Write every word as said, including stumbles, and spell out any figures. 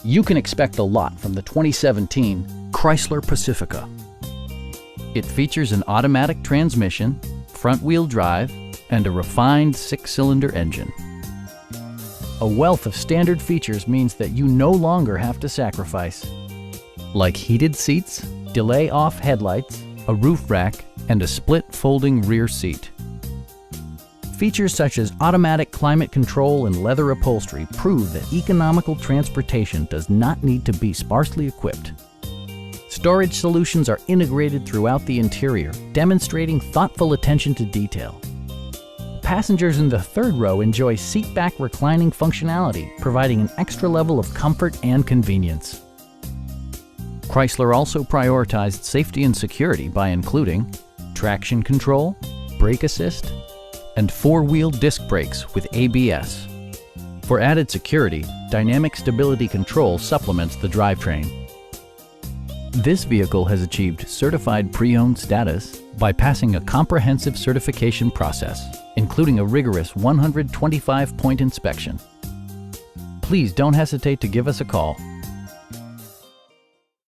You can expect a lot from the twenty seventeen Chrysler Pacifica. It features an automatic transmission, front-wheel drive, and a refined six-cylinder engine. A wealth of standard features means that you no longer have to sacrifice, like heated seats, delay-off headlights, a roof rack, and a split folding rear seat. Features such as automatic climate control and leather upholstery prove that economical transportation does not need to be sparsely equipped. Storage solutions are integrated throughout the interior, demonstrating thoughtful attention to detail. Passengers in the third row enjoy seat-back reclining functionality, providing an extra level of comfort and convenience. Chrysler also prioritized safety and security by including traction control, brake assist, and four-wheel disc brakes with A B S. For added security, dynamic stability control supplements the drivetrain. This vehicle has achieved certified pre-owned status by passing a comprehensive certification process, including a rigorous one hundred twenty-five point inspection. Please don't hesitate to give us a call.